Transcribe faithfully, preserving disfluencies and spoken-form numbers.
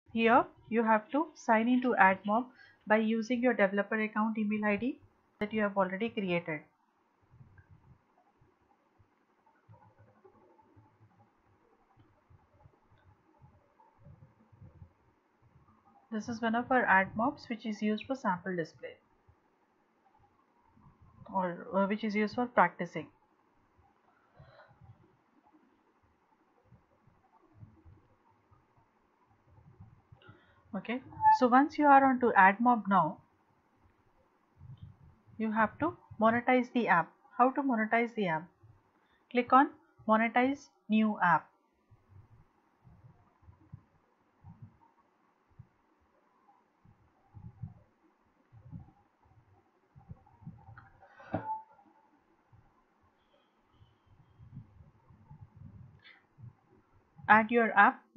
Here you have to sign into AdMob by using your developer account email I D that you have already created. This is one of our AdMobs which is used for sample display, or uh, which is used for practicing. Okay, so once you are onto AdMob now, you have to monetize the app. How to monetize the app? Click on Monetize New App. Add your app